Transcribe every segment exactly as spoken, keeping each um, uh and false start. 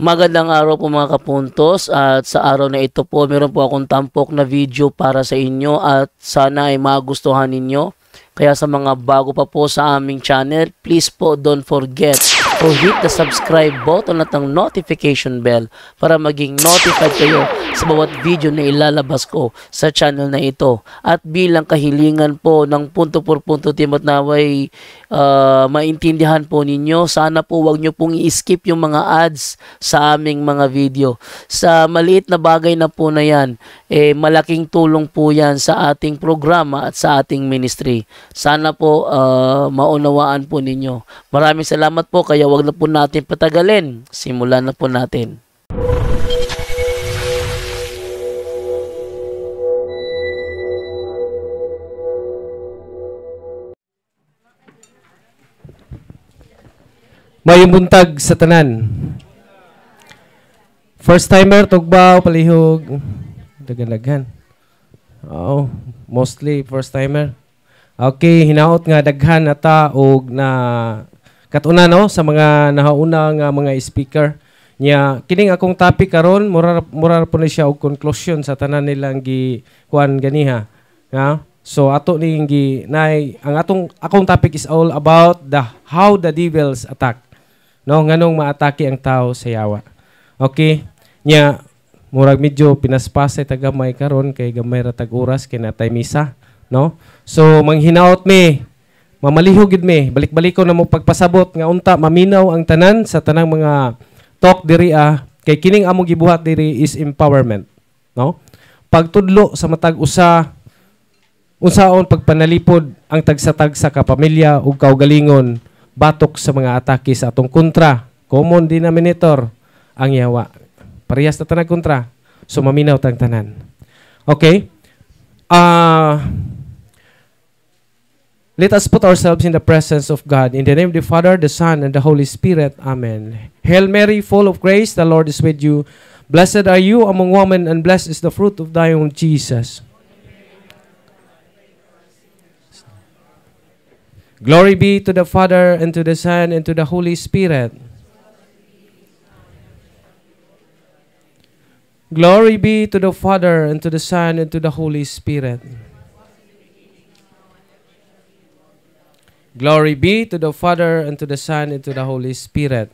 Magandang araw po mga kapuntos, at sa araw na ito po meron po akong tampok na video para sa inyo at sana ay magustuhan ninyo. Kaya sa mga bago pa po sa aming channel, please po don't forget to hit the subscribe button at ang notification bell para maging notified kayo sa bawat video na ilalabas ko sa channel na ito. At bilang kahilingan po ng punto por punto team at naway uh, maintindihan po ninyo, sana po wag nyo pong i-skip yung mga ads sa aming mga video. Sa maliit na bagay na po na yan, eh, malaking tulong po yan sa ating programa at sa ating ministry. Sana po uh, maunawaan po ninyo. Maraming salamat po, kaya wag na po natin patagalin. Simulan na po natin. Mayong buntag sa tanan. First timer, tugbaw, palihog. Dagan-dagan. Oo, mostly first timer. Okay, hinaot nga daghan na ta og na katuna no sa mga nahauna nga mga speaker. Nya kining akong topic karon mura mura po ni siya og conclusion sa tanan nilang gi kuan ganiha. Ha? So ato ning gi nay ang atong akong topic is all about the how the devils attack. No, nganong maatake ang tao sa yawa. Okay? Nya murag medyo pinaspasay ta gamay karon kay gamay ra tag oras kay natay misa, no? So manghinaot mi, mamalihog gid mi, balik-baliko na mo pagpasabot nga unta maminaw ang tanan sa tanang mga talk diri ah, kay kining among gibuhat diri is empowerment, no? Pagtudlo sa matag usa unsaon pagpanalipod ang tagsa-tagsa ka pamilya ug kaugalingon batok sa mga atake sa atong kontra, common denominator ang yawa. Parehas na tanang kontra. So maminaw tang tanan. Okay? Uh, let us put ourselves in the presence of God. In the name of the Father, the Son, and the Holy Spirit. Amen. Hail Mary, full of grace, the Lord is with you. Blessed are you among women, and blessed is the fruit of thy womb, Jesus. Glory be to the Father, and to the Son, and to the Holy Spirit. Glory be to the Father, and to the Son, and to the Holy Spirit. Glory be to the Father, and to the Son, and to the Holy Spirit.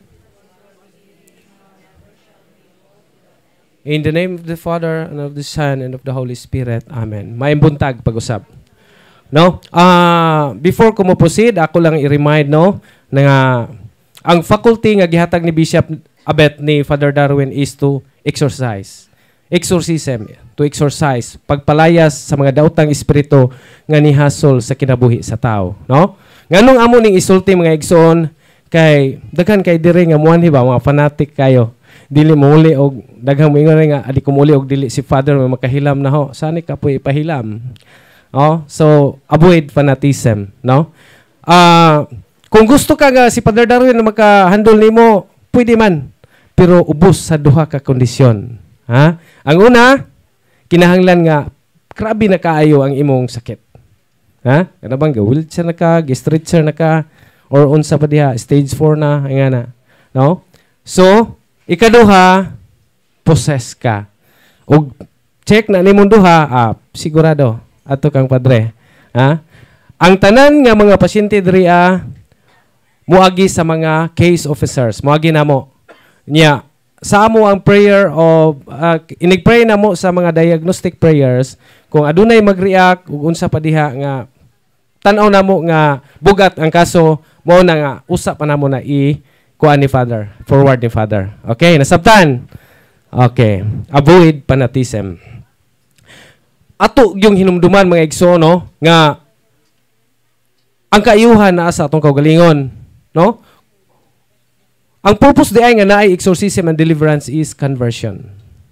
In the name of the Father, and of the Son, and of the Holy Spirit. Amen. Maimbuntag pag-usap. No? Uh, before ko mo proceed, ako lang i-remind, no, na nga, ang faculty nga gihatag ni Bishop Abet ni Father Darwin is to exorcise. Exorcism, to exorcise, pagpalayas sa mga daotang espiritu nga nihasol sa kinabuhi sa tao, no? Nganong amo ning isulti mga igsoon kay daghan kay diri nga muan ba mga fanatic kayo. Dili mo uli og daghang moingon nga adi ko muli og dili si Father nga makahilam na ho. Sani ka po ipahilam. Oh, so avoid fanatism, no? Ah, uh, kung gusto ka nga si Father Darwin na maka-handle nimo, pwede man. Pero ubos sa duha ka kondisyon. Ha? Ang una, kinahanglan nga grabe na kaayo ang imong sakit. Ha? Kana bang ga-wheelchair na ka, ga-stretcher na ka, or unsa pa diha, stage four na, nga na. No? So, ikaduha, possess ka. Og check na nimong duha, ah, sigurado, ato kang padre. Ha? Ang tanan nga mga pasyente diri ah, muagi sa mga case officers, muagi namo. Nya, sa amo ang prayer of uh, inig-pray na mo sa mga diagnostic prayers kung adunay mag-react ug unsa pa diha nga tan-aw na mo nga bugat ang kaso mo na nga usa pa namo na i kuan ni Father, forward ni Father. Okay, nasabtan. Okay, avoid fanatism. Ato yung hinumduman mga igsoon, no, nga ang kaayuhan naa sa atong kaugalingon, no? Ang purpose di ay nga naay exorcism and deliverance is conversion.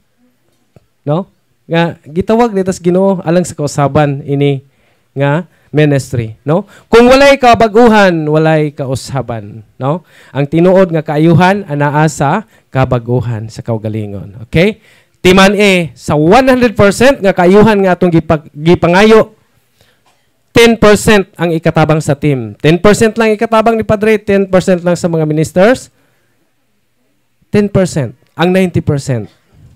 No? Nga gitawag ditas Ginoo alang sa kausaban ini nga ministry, no? Kung walay kabaguhan, walay kausaban, no? Ang tinuod nga kaayuhan anaa sa kabaguhan sa kaugalingon. Okay? Timan e sa one hundred percent nga kaayuhan nga atong gipag, gipangayo, ten percent ang ikatabang sa team. ten percent lang ikatabang ni Padre, ten percent lang sa mga ministers. ten percent. ang ninety percent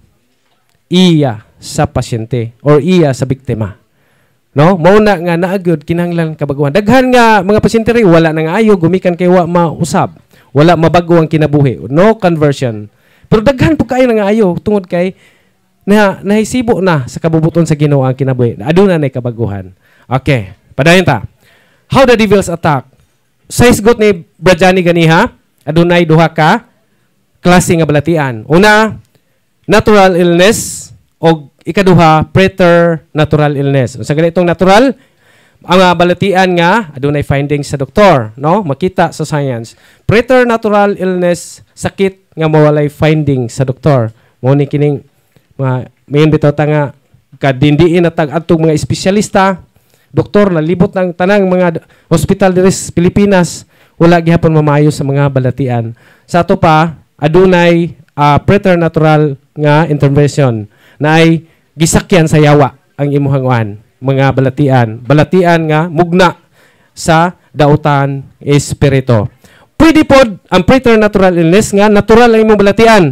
iya sa pasyente or iya sa biktima. No? Mauna nga naagod kinahanglan kabaguhan. Daghan nga mga pasyente rin wala nang ayo gumikan kay wa mausab. Wala mabago ang kinabuhi. No conversion. Pero daghan po kayo nga ayo tungod kay na nahisibo na sa kabubuton sa Ginoo ang kinabuhi. Aduna nay kabaguhan. Okay, padayon ta. How the devils attack. Sa isgot ni Brajani ganiha, adunay duha ka klase nga balatian. Una, natural illness o ikaduha, preternatural illness. Sa ganitong natural, ang uh, balatian nga adunay findings sa doktor, no? Makita sa science. Preternatural illness, sakit nga mawalay findings sa doktor. Mo ni kining mga main bitaw ta nga kadindiin na tag adtong mga espesyalista, doktor na libot ng tanang mga hospital diri sa Pilipinas, wala gihapon mamayo sa mga balatian. Sa ato pa adunay uh, preternatural nga intervention na ay gisakyan sa yawa ang imuhang uan, mga balatian. Balatian nga mugna sa dautan espiritu. Pwede pod ang preternatural illness nga natural ang imong balatian.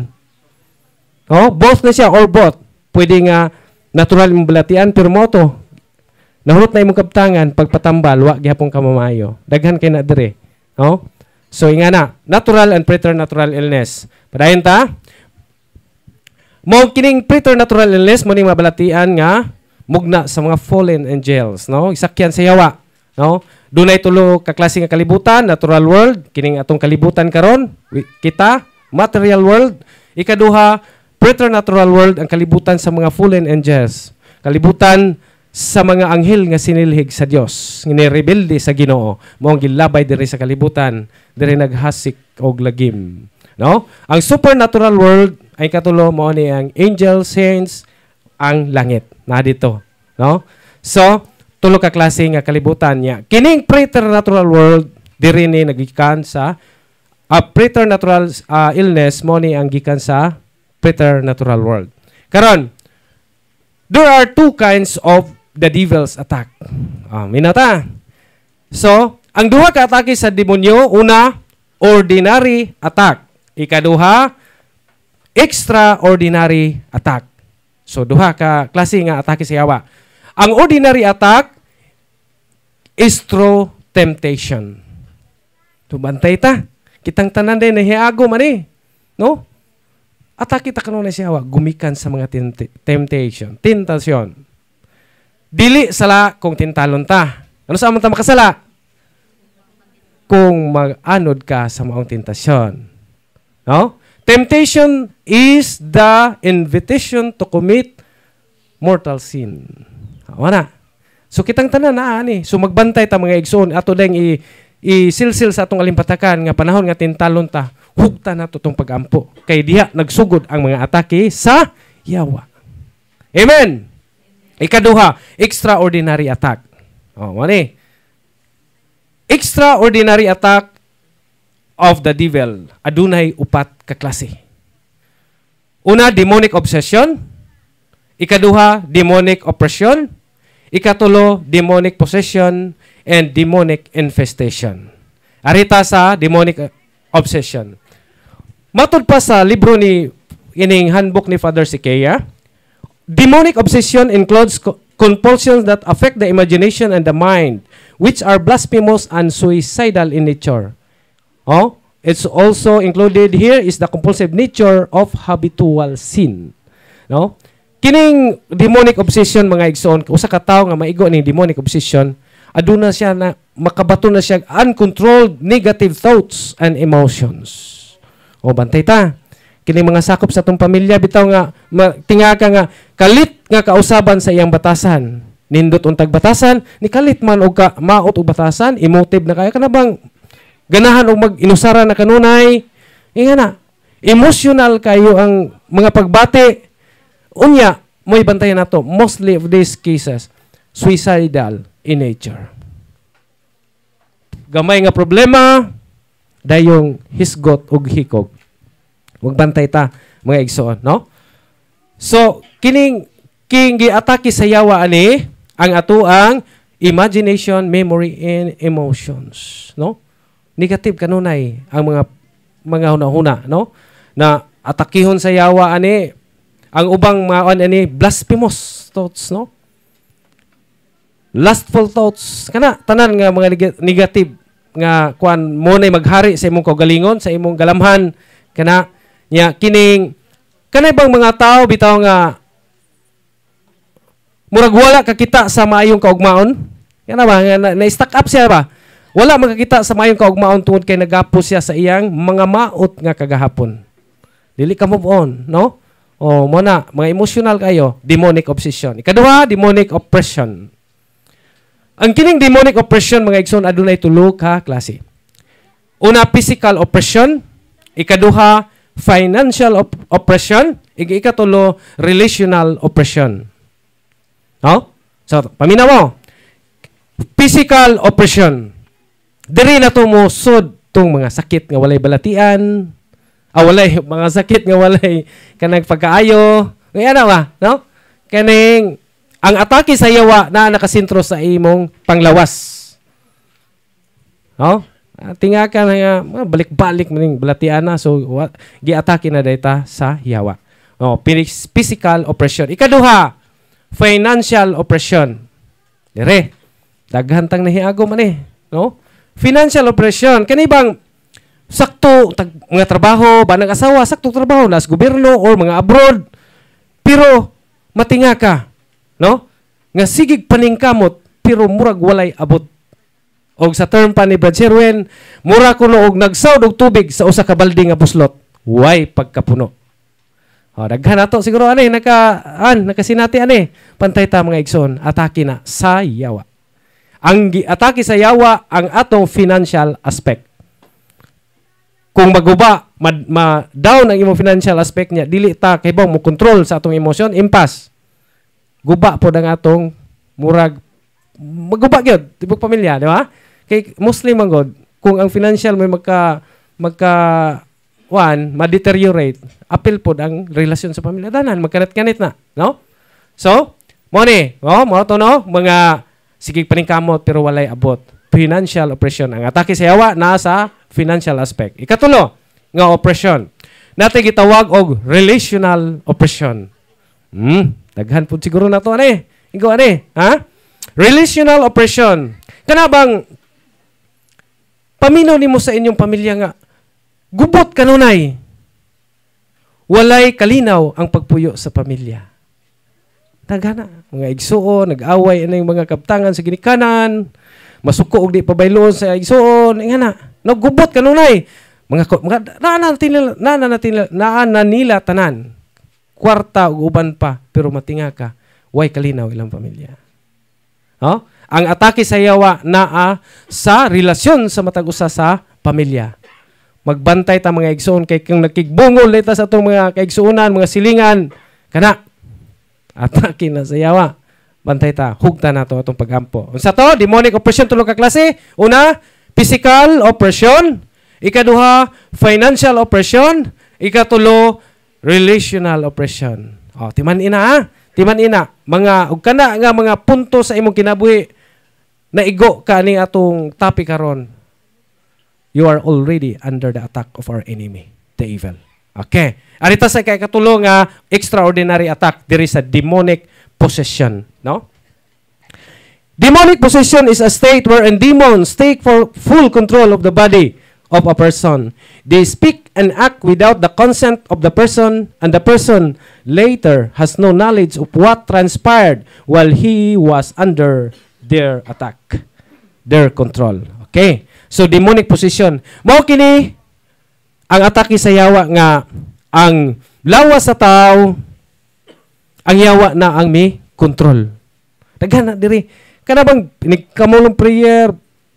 Oh, both na siya or both. Pwede nga natural imong balatian pero mo to nahurot na imong kabtangan pagpatambal wa gihapon ka mamayo. Daghan kay na dire. Oh? So ingana, natural and preternatural illness. Padayon ta. Mo kining preternatural illness mo ning mabalatian nga mugna sa mga fallen angels, no? Isakyan sa yawa, no? Dunay tulo ka klase nga kalibutan, natural world, kining atong kalibutan karon, kita, material world, ikaduha, preternatural world ang kalibutan sa mga fallen angels. Kalibutan sa mga anghel nga sinilhig sa Dios, nga rebelde sa Ginoo, mao ang gilabay diri sa kalibutan, diri naghasik og lagim, no? Ang supernatural world ay katulo mo ni ang angel, saints, ang langit na dito, no? So tulo ka klase nga kalibutan niya. Kining preternatural world diri ni nagikan sa uh, preternatural uh, illness mo ni ang gikan sa preternatural world. Karon, there are two kinds of the devil's attack. Ah, minata. So, ang duha ka atake sa demonyo, una, ordinary attack. Ikaduha, extraordinary attack. So, duha ka klase nga atake sa yawa. Ang ordinary attack is through temptation. Tubantay ta. Kitang tanan din nahiago man eh. No? Atake ta kanon sa yawa, gumikan sa mga temptation, tentasyon. Dili sala kung tintalon ta. Ano sa amon ta makasala? Kung mag-anod ka sa maong tentasyon. No? Temptation is the invitation to commit mortal sin. Wala. So kitang tanan na ani. So magbantay ta mga igsoon ato deng i isilsil sa atong alimpatakan nga panahon nga tintalon ta. Hugta na to tong pagampo. Kay diha nagsugod ang mga atake sa yawa. Amen. Ikaduha, extraordinary attack. Oh, mani. Extraordinary attack of the devil. Adunay upat ka klase. Una, demonic obsession. Ikaduha, demonic oppression. Ikatulo, demonic possession and demonic infestation. Arita sa demonic obsession. Matud pa sa libro ni ining handbook ni Father Sikaya, demonic obsession includes co- compulsions that affect the imagination and the mind, which are blasphemous and suicidal in nature. Oh, it's also included here is the compulsive nature of habitual sin. No? Kining demonic obsession mga igsoon, usa ka tawo nga maigo ning demonic obsession, aduna siya na makabato na siya uncontrolled negative thoughts and emotions. O bantay ta. Kini mga sakop sa tong pamilya bitaw nga tinga ka nga kalit nga kausaban sa iyang batasan. Nindot untag batasan, ni kalit man og ka maot og batasan, emotive na kaya kana bang ganahan og mag-inusara na kanunay. Inga na. Emotional kayo ang mga pagbati. Unya, mo'y bantayan nato. Mostly of these cases, suicidal in nature. Gamay nga problema, dayong hisgot ug hikog. Magbantay ta mga igsoon, no? So, kining king giatake sa yawa ani ang atuang imagination, memory and emotions, no? Negative kanunay ang mga mga hunahuna, no? Na atakihon sa yawa ani ang ubang maon ani blasphemous thoughts, no? Lustful thoughts kana tanan nga mga negative nga kuan mo nay maghari sa imong kaugalingon, sa imong galamhan kana nya kining kanay bang mga tao bitaw nga murag wala kakita sa maayong kaugmaon? Kana ba na, na stack up siya ba? Wala makakita sa maayong kaugmaon tungod kay nagapos siya sa iyang mga maot nga kagahapon. Dili ka move on, no? O mo na mga emotional kayo, demonic obsession. Ikaduha, demonic oppression. Ang kining demonic oppression mga igsoon adunay tulo ka klase. Una, physical oppression. Ikaduha, financial op- oppression. Ikatulo, relational oppression. No? So, paminaw mo. Physical oppression. Diri na to mo sud tong mga sakit nga walay balatian. Ah, walay mga sakit nga walay kanang pagkaayo. Ngay ana ba, no? Kaning ang atake sa yawa na nakasentro sa imong panglawas. No? Tinga ka na uh, balik-balik maning balatian na so gi-atake na dayta sa yawa. Oh, physical oppression. Ikaduha, financial oppression. Dire. Daghan tang nahiagom ani, no? Financial oppression kani bang sakto tag, mga trabaho ba ng asawa sakto trabaho nas gobyerno or mga abroad pero matinga ka, no? Nga sigig paningkamot pero murag walay abot. Og sa term pa ni Brad Sherwin, mura kuno og nagsawd og tubig sa usa ka balde nga buslot, way pagkapuno. Oh, daghan ato siguro ani naka an nakasinati ani pantay ta mga igsoon atake na sa yawa. Ang atake sa yawa ang atong financial aspect. Kung maguba, ma, ma down ang imong financial aspect niya, dili ta kay bang mo control sa atong emotion, impas. Guba po ang atong murag maguba gyud tibok pamilya, di ba? Kay Muslim man god, kung ang financial may magka magka one, ma-deteriorate, apil po ang relasyon sa pamilya. Danan, magkanit-kanit na, no? So, mo ni, oh, mo to no, mga sigig paningkamot pero walay abot. Financial oppression. Ang atake sa yawa nasa financial aspect. Ikatulo nga oppression. Natin gitawag og relational oppression. Hmm, daghan pud siguro nato ani. Igo ani, ha? Relational oppression. Kana bang paminaw nimo sa inyong pamilya nga gubot kanunay. Walay kalinaw ang pagpuyo sa pamilya. Tagana, mga igsuon, nag-away anay mga kaptangan sa ginikanan, masuko og di pabayloon sa igsuon, ingana. Naggubot kanunay. Mga mga nana natin nana natin nana nila tanan. Kwarta ug uban pa, pero matinga ka, way kalinaw ilang pamilya. Oh? Ang atake sa yawa naa sa relasyon sa matag usa sa pamilya. Magbantay ta mga igsuon kay kung nakigbungol dita sa atong mga kaigsuonan, mga silingan, kana atake na sa yawa. Bantay ta, hugta na to atong pagampo. Unsa to? Demonic oppression tulo ka klase. Una, physical oppression. Ikaduha, financial oppression. Ikatulo, relational oppression. Oh, timan ina ha. Timan ina, mga ug kana nga mga punto sa imong kinabuhi na igo ka ni atong topic karon. You are already under the attack of our enemy, the evil. Okay. Arita sa kay katulo nga extraordinary attack diri sa demonic possession, no? Demonic possession is a state wherein demons take for full control of the body of a person. They speak and act without the consent of the person, and the person later has no knowledge of what transpired while he was under their attack, their control. Okay? So demonic possession. Mao kini ang atake sa yawa nga ang lawas sa tao, ang yawa na ang may control. Daghan na diri. Kana bang kamulong prayer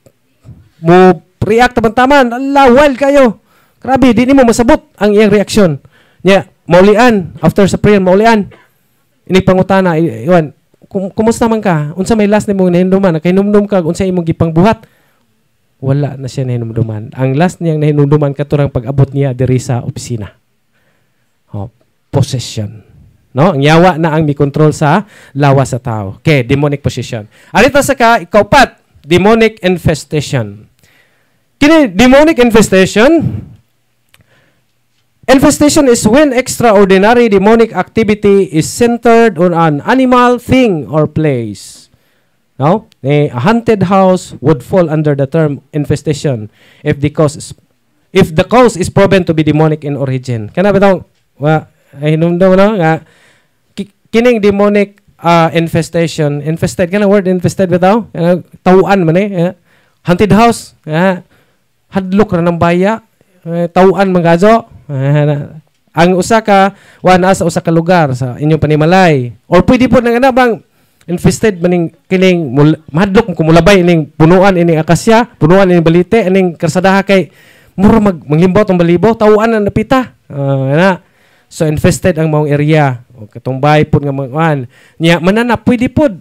mo react taman-taman, Allah, wild kayo. Grabe, di mo masabot ang iyang reaksyon. Nya, maulian after sa prayer maulian. Ini pangutana, iwan, kum kumusta man ka? Unsa may last nimo nahinumduman? Kay numdum ka unsa imong gipangbuhat? Wala na siya nahinumduman. Ang last niyang nahinumduman katurang pag-abot niya diri sa opisina. Oh, possession. No, ang yawa na ang mi-control sa lawas sa tao. Okay, demonic possession. Arita sa ka ikaupat, demonic infestation. Kini demonic infestation, Infestation is when extraordinary demonic activity is centered on an animal, thing, or place. No? A haunted house would fall under the term infestation if the cause is, if the cause is proven to be demonic in origin. Kana bitaw wa ay hinumdum no nga kining demonic uh, infestation, infested kana word infested bitaw, uh, tawuan man eh, uh, haunted house, uh, hadlok ra ng baya, uh, tawuan magazo. Uh, ang usa ka wana sa usa ka lugar sa inyong panimalay or pwede po nang ana bang infested maning kining mahadlok mo kumulabay ining punuan ining akasya, punuan ining balite ining karsadaha kay mura mag manglimbot ang balibo tawuan na napita. Uh, ana. So infested ang maong area o katong bahay pod nga mga nya mananap pwede pod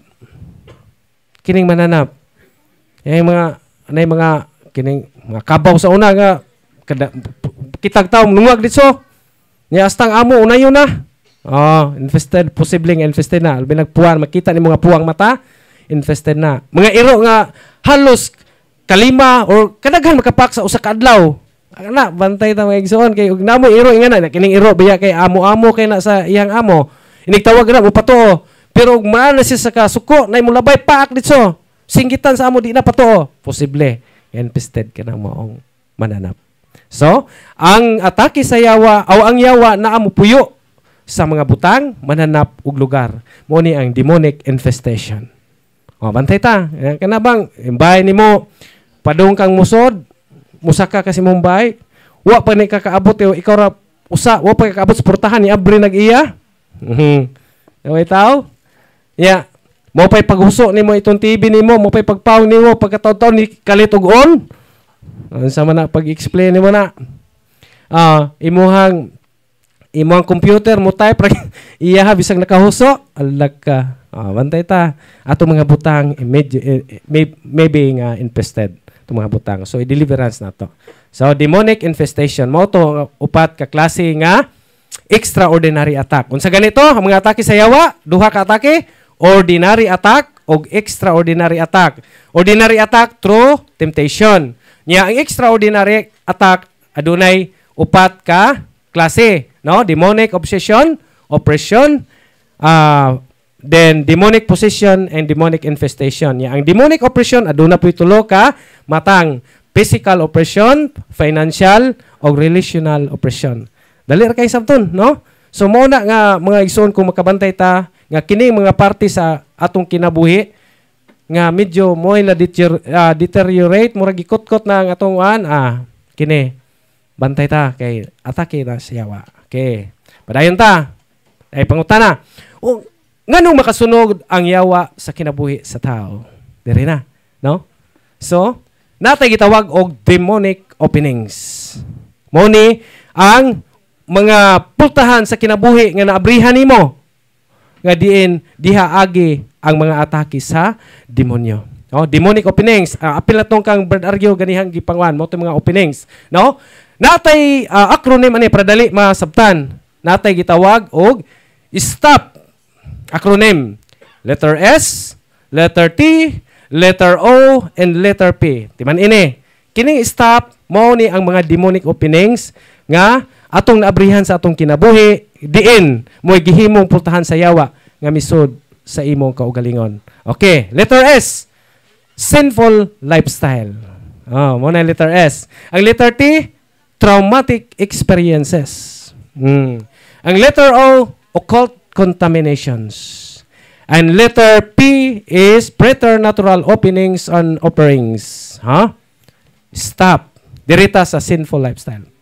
kining mananap. Yang mga anay mga kining mga kabaw sa una nga kada kitag taw lungag ditso nya astang amo unayon na oh infested posibleng infested na albi nagpuan makita ni mga puwang mata infested na mga iro nga halos kalima or kadaghan makapak sa usa ka adlaw ana bantay ta mga igsoon kay ug namo iro ingana kining iro biya kay amo-amo kay na sa iyang amo inigtawag na mo pato pero ug maana siya sa kasuko nay mo labay paak ditso singgitan sa amo di na pato posible infested ka na maong mananap. So, ang atake sa yawa o ang yawa na amo puyo sa mga butang, mananap ug lugar. Mo ni ang demonic infestation. O, bantay ta. Kana bang imbay nimo padung kang musod, musaka kasi Mumbai, wa pa ni kakaabot o ikaw ra usa, wa pa kakaabot sa portahan ni abri nag-iya. Mhm. Away tao? Ya, mo pay paghuso nimo itong T V nimo, mo pay pagpaw nimo pagkataon-taon ni kalit og on. Unsa man na pag-explain nimo na. Ah, uh, imuhang imuhang computer mo type iya ha bisag nakahuso, alag ka. Ah, bantay ta. Ato mga butang maybe, maybe nga infested to mga butang. So i-deliverance na to. So demonic infestation mo to upat ka klase nga extraordinary attack. Unsa ganito ang mga atake sa yawa? Duha ka atake, ordinary attack o extraordinary attack. Ordinary attack through temptation. Nya ang extraordinary attack adunay upat ka klase, no? Demonic obsession, oppression, uh, then demonic possession and demonic infestation. Nya ang demonic oppression aduna puy tulo ka matang: physical oppression, financial o relational oppression. Dali ra kay sabton, no? So mo na nga mga igsoon kung makabantay ta nga kini mga parte sa atong kinabuhi nga medyo mo na deter, uh, deteriorate mura gikot-kot na ang atong an ah kini bantay ta kay atake na sa yawa. Okay. Padayon ta. Ay pangutana. O nganong makasunog ang yawa sa kinabuhi sa tao? Diri na, no? So, natay gitawag og demonic openings. Mo ni ang mga pultahan sa kinabuhi nga naabrihan nimo nga diin diha agi ang mga atake sa demonyo. No, demonic openings. Uh, apil na tong kang Brad Argyo ganihang gipangwan mo mga openings, no? Natay uh, acronym ani para dali masabtan. Natay gitawag og STOP acronym. Letter S, letter T, letter O, and letter P. Timan ini. Kining STOP mao ni ang mga demonic openings nga atong naabrihan sa atong kinabuhi diin mo gihimong pultahan sa yawa nga misud sa imong kaugalingon. Okay, letter S, sinful lifestyle. Oh, mo na letter S. Ang letter T, traumatic experiences. Mm. Ang letter O, occult contaminations. And letter P is preternatural openings and offerings. Huh? Stop. Dirita sa sinful lifestyle.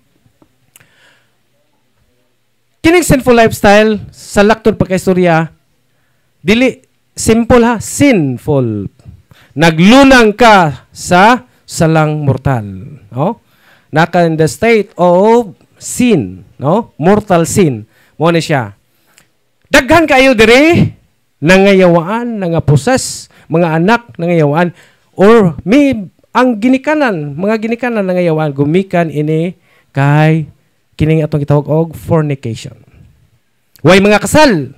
Kining sinful lifestyle sa laktod pagkaistorya dili simple ha, sinful. Naglunang ka sa salang mortal, no? Naka in the state of sin, no? Mortal sin. Mo ni siya. Daghan kayo diri nangayawaan, nangaposes, mga anak nangayawaan or may ang ginikanan, mga ginikanan nangayawaan gumikan ini kay kining atong gitawag og fornication. Way mga kasal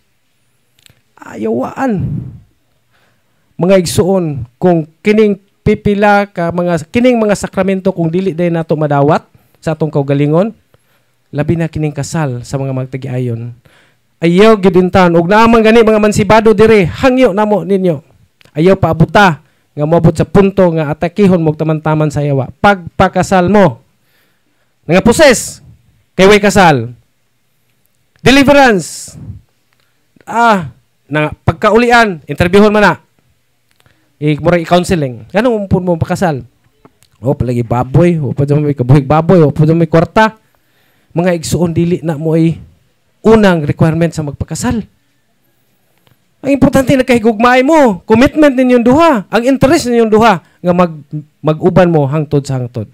ayawaan mga igsuon kung kining pipila ka mga kining mga sakramento kung dili day nato madawat sa atong kaugalingon labi na kining kasal sa mga magtagi-ayon. Ayaw gidintan ug naamang gani mga mansibado dire, hangyo namo ninyo. Ayaw paabuta nga moabot sa punto nga atakihon mo taman-taman sa yawa. Pagpakasal mo. Nga poses kay way kasal. Deliverance. Ah, na pagkaulian, interviewon man na. I mura i-counseling. Ganun mo mo pakasal. O palagi baboy, o pa may kabuhig baboy, o pa may kwarta. Mga igsuon dili na mo ay unang requirement sa magpakasal. Ang importante na kahigugmay mo, commitment ninyong duha, ang interest ninyong duha nga mag mag-uban mo hangtod sa hangtod.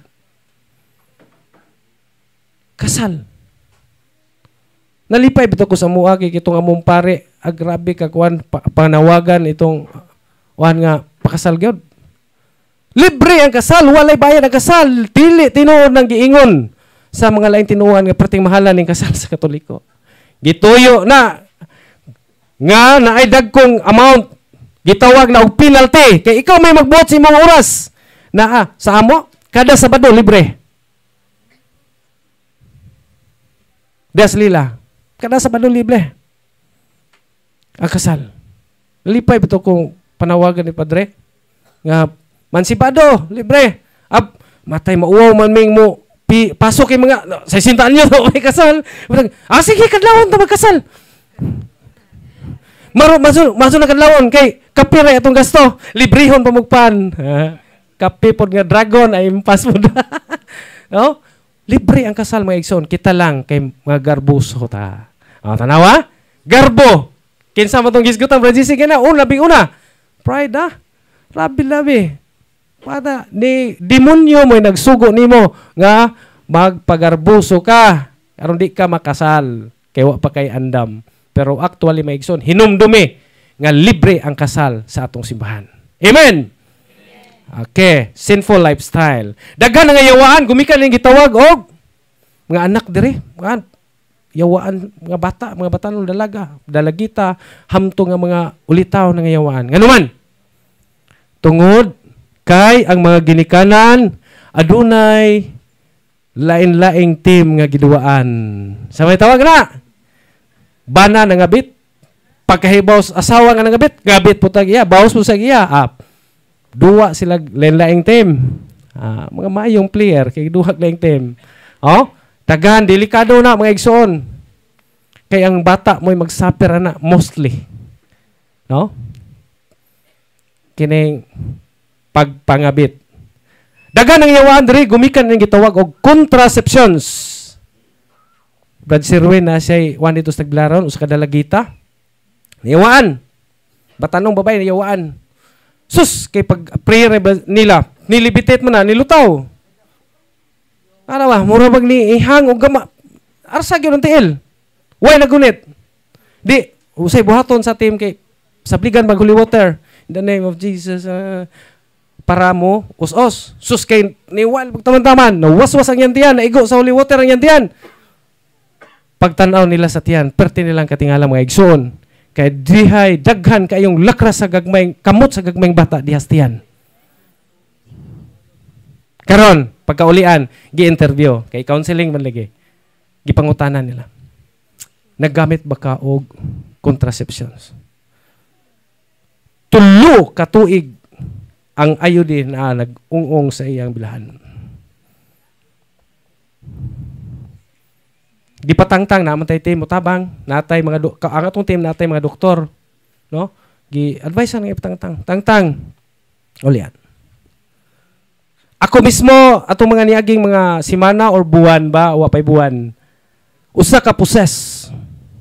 Kasal. Nalipay bitaw ko sa mua kay kitong among pare, agrabe ka kuan pa, panawagan itong kuan nga pakasal gyud. Libre ang kasal, walay bayad ang kasal, dili tinuod nang giingon sa mga laing tinuan nga perting mahalan ning kasal sa Katoliko. Gituyo na nga naay dagkong amount gitawag na og penalty kay ikaw may magbuot sa imong oras na ah, sa amo kada Sabado libre. Des lila kada Sabado libre ang kasal. Lipay bito kong panawagan ni Padre nga mansibado libre ab matay mauwaw man ming mo pi, pasok yung mga sa sintaan nyo may kasal. Ah sige kadlawon ta magkasal. Maro maso maso na kadlawon kay kape ra atong gasto, librehon pamugpan. Kape pod nga dragon ay impas pod. No? Libre ang kasal mga igsoon, kita lang kay mga garbuso ta. Oh, tanawa? Garbo. Kinsa man tong gisgutan Francis kina una bing una. Pride ah. Labi-labi. Pada ni demonyo mo nagsugo nimo nga magpagarbuso ka aron di ka makasal kay wa pa kay andam. Pero actually maigsoon hinumdumi nga libre ang kasal sa atong simbahan. Amen. Okay, sinful lifestyle. Daghan nga yawaan gumikan ning gitawag og mga anak dire, mga yawaan mga bata, mga batanon dalaga, dalagita, hamto nga mga ulitaw nga yawaan. Nganuman tungod kay ang mga ginikanan adunay lain-laing team nga giduaan. Sa may tawag na bana nga ngabit, pagkahibaw asawa nga ngabit, ngabit po tag iya, bawas po sa iya. Ah, duwa sila lain-laing team. Ah, mga maayong player kay duha laing team. Oh, daghan delikado na mga igsoon. Kay ang bata mo'y magsuffer na mostly. No? Kining pagpangabit. Daghan ang yawaan diri gumikan ning gitawag og contraceptions. Brad Sirwin na siya one dito sa Tagbilaran usa ka dalagita. Yawaan. Batanong babae yawaan. Sus kay pag prayer nila, nilibitet mo na nilutaw. Ano ba, mura bag ni ihang og gama. Arsa gyud ang tiil. Way nagunit. Di usay buhaton sa team kay sabligan mag holy water. In the name of Jesus, uh, para mo, us-os. Sus kay niwal, pagtaman-taman, nawaswas ang yan tiyan, naigo sa holy water ang yan tiyan. Pagtanaw nila sa tiyan, perti nilang katingala mga igsoon. Kay dihay, daghan kayong lakras sa gagmayng, kamot sa gagmayng bata, dihas tiyan. Karon, pagkaulian, gi-interview, kay counseling man lagi, gipangutanan nila. Naggamit ba ka og contraceptions? Tulo katuig ang ayodin na nag-ung-ung sa iyang bilahan. Di patangtang na matay team mutabang, natay mga do, ang atong team natay mga doktor, no? Gi advice nga ipatangtang. Tangtang. Ulian. Ako mismo atong mga niaging mga semana or buwan ba, wa pay buwan. Usa ka poses.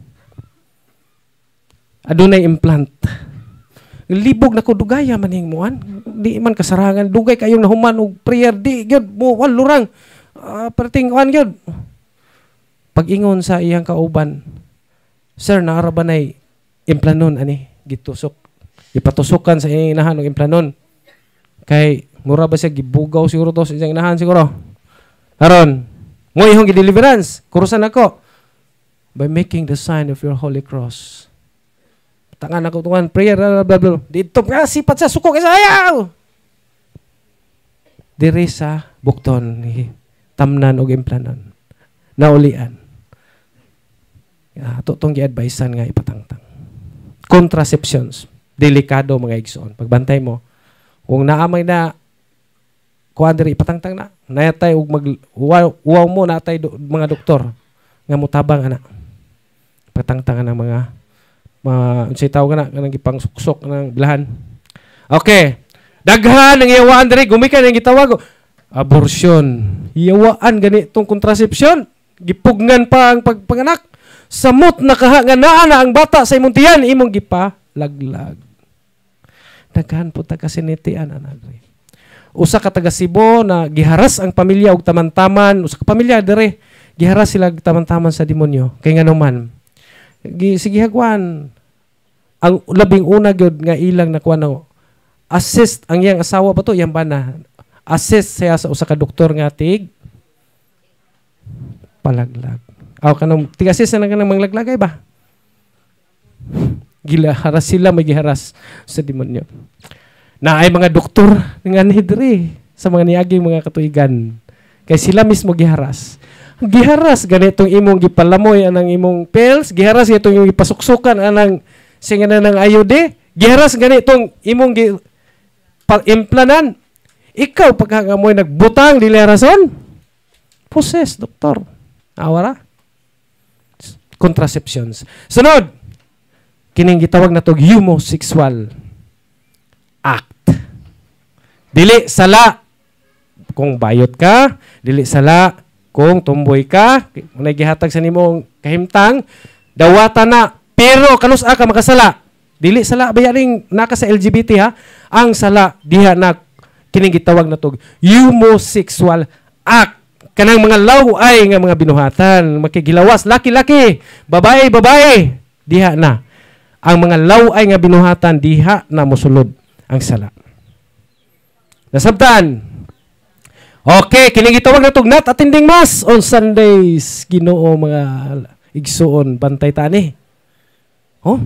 Adunay implant. Libog na ko dugaya man ning muan. Di man kasarangan dugay kayong nahuman og prayer di gyud mo wal lurang. Uh, perting kuan gyud. Pag-ingon sa iyang kauban, sir, naara ba nay implanon ani gitusok. Ipatusukan sa iyang inahan og implanon. Kay mura ba siya gibugaw siguro to sa iyang inahan siguro. Aron, mo ihong gi-deliverance. Kurusan ako by making the sign of your holy cross. Tangan ako tungan prayer blah blah blah. Dito nga sipat sa suko kay ayaw. Diri sa bukton ni tamnan og implanon. Naulian. Uh, tutong gi-advisean nga ipatangtang. Contraceptions. Delikado mga igsoon. Pagbantay mo, kung naamay na kuan diri ipatangtang na, nayatay og mag uwaw, uwaw mo natay do, mga doktor nga mutabang ana. Patangtang ng mga mga unsay tawag na kanang gipang suksok ng bilahan. Okay. Daghan ang iyawaan diri gumikan ang gitawag abortion. Iyawaan gani tong contraception. Gipugnan pa ang pagpanganak. Samot nakaha nga naa na ang bata sa imong tiyan imong gipalaglag. Daghan po ta kasinitian ana diri. Usa ka taga Cebu na giharas ang pamilya og taman-taman, usa ka pamilya diri giharas sila taman-taman sa demonyo. Kay nganuman gi sige hagwan ang labing una gyud nga ilang nakuha no assist ang iyang asawa ba to iyang bana assist siya sa usa ka doktor nga tig palaglag. Aw kanang tigasis na kanang manglaglagay ba? Gila haras sila may giharas sa demonyo. Na ay mga doktor nga ni diri sa mga niaging mga katuigan. Kay sila mismo giharas. Giharas ganitong imong gipalamoy anang imong pills, giharas itong imong gipasuksukan anang singanan ng I U D, giharas ganitong imong gi pag-implanan. Ikaw pagkakamoy nagbutang dili rason. Possess, doktor. Awara. Contraceptions. Sunod. Kining gitawag na tog homosexual act. Dili sala kung bayot ka, dili sala kung tumboy ka, unay gihatag sa nimong kahimtang, dawata na, pero kanus-a ka makasala. Dili sala bayaring naka sa L G B T ha. Ang sala diha na kining gitawag na tog homosexual act. Kanang mga laway nga mga binuhatan, makigilawas, laki-laki, babae-babae, diha na. Ang mga laway nga binuhatan, diha na mosulod ang sala. Nasabtan. Okay, kining gitawag na tog not attending mass on Sundays. Ginoo mga igsuon, bantay tani. Oh?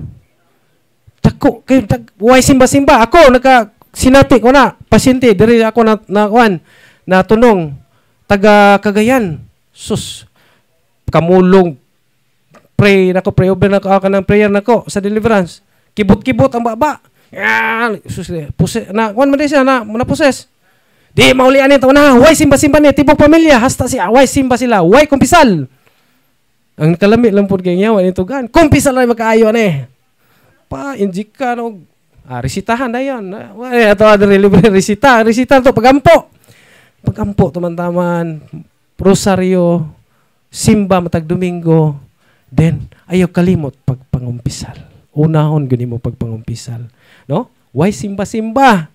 Tako, kay tag, way simba-simba. Ako, naka, sinati ko na, pasyente, diri ako na, na, na, na tunong, taga Cagayan. Sus. Kamulong. Pray nako, pray over nako ka ng prayer nako sa deliverance. Kibot-kibot ang baba. Yan. Sus. Puse na kuan man siya na na poses. Di maulian nito na. Why simba-simba ni tibok pamilya hasta si why simba sila. Why kumpisal. Ang kalami lang pud kay nyawa nito gan. Kumpisal na makaayo ani. Pa injika no. Ah, resitahan na yan. Ay, ato adre libre resita. Resita to pagampo. Pagampo tuman-taman, rosaryo, simba matag Domingo, then ayaw kalimot pagpangumpisal. Unahon gani mo pagpangumpisal, no? Why simba-simba?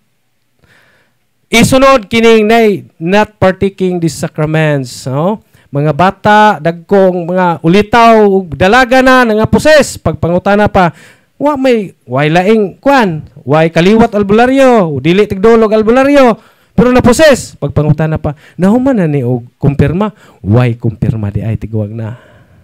Isunod kining nay not partaking these sacraments, no? Mga bata, dagkong mga ulitaw, dalaga na nga poses pagpangutana pa. Wa may why laing kwan, why kaliwat albularyo, dili tigdolog albularyo. Pero naposes, pagpangutan na pa, nahuman na ni o kumpirma, why kumpirma di ay tiguwag na.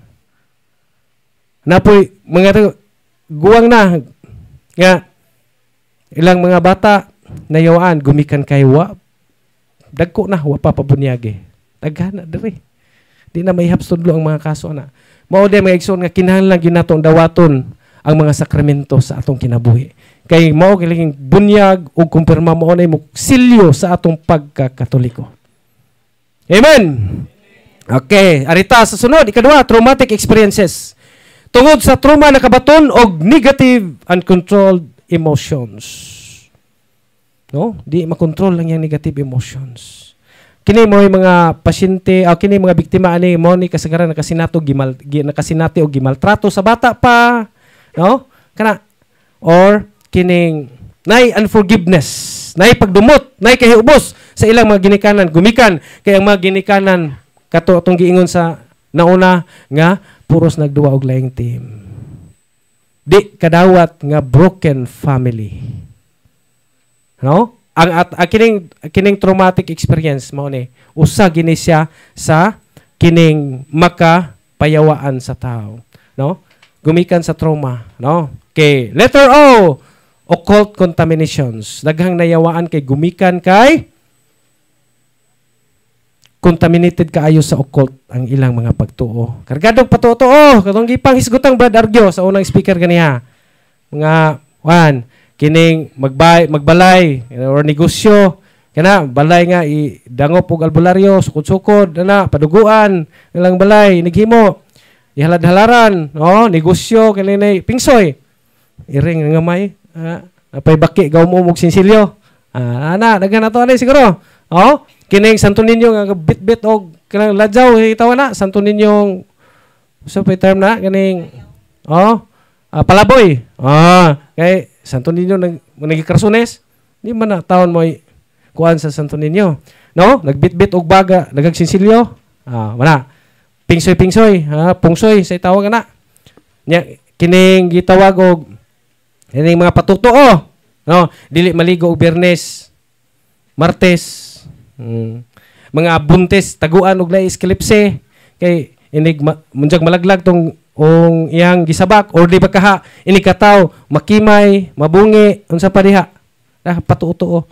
Napoy, mga guwang na, nga, ilang mga bata, nayawaan, gumikan kay wa, dagko na, wa pa pabunyagi. Daghana, dari. Di na may hapstudlo ang mga kaso na. Mao de mga igsoon nga kinahanglan gyud natong dawaton ang mga sakramento sa atong kinabuhi. Kay mao kiling bunyag o kumpirma mo na mo silyo sa atong pagkakatoliko. Amen. Okay, arita sa sunod ikaduha, traumatic experiences. Tungod sa trauma nakabaton og negative uncontrolled emotions. No? Di makontrol lang yung negative emotions. Kini mo mga pasyente o kini mga biktima ani mo ni kasagaran nakasinato gimal nakasinati og gimaltrato sa bata pa, no? Kana or kining nay unforgiveness, nay pagdumot, nay kahibos sa ilang mga ginikanan, gumikan kay ang mga ginikanan kato atong giingon sa nauna nga puros nagduwa og laing team. Di kadawat nga broken family. No? Ang at ang kining kining traumatic experience mao ni usa gini siya sa kining makapayawaan sa tao, no? Gumikan sa trauma, no? Okay, letter O, occult contaminations. Daghang nayawaan kay gumikan kay contaminated kaayo sa occult ang ilang mga pagtuo. Kargadong patuo, katong gipang hisgutang Brad Argyo sa unang speaker kaniya. Mga wan, kining magbay, magbalay or negosyo, kana balay nga idangop og albularyo, sukod-sukod, ana paduguan, ilang balay naghimo. Ihalad-halaran, no, negosyo kining pingsoy. Iring nga may, ah, apay baki gaw mo og sinsilyo. Ah, ana daghan ato ani siguro. Oh, kining Santo Niño nga bit-bit og kanang ladyaw itaw na Santo Niño sa so, term na kining oh, ah, palaboy. Ah, kay Santo Niño nag nagikarsones, di man na taon mo kuan sa Santo Niño. No? Nagbit-bit og baga, nagagsinsilyo. Ah, wala. Pingsoy-pingsoy, ha, pungsoy sa tawag na. Nya kining gitawag og kining mga patutuo, no? Dili maligo og Biyernes, Martes, hmm. mga buntes taguan og lain esklipse kay inig ma, munjag malaglag tong ong iyang gisabak or di ba kaha ini kataw makimay mabungi unsa pa diha ah patuo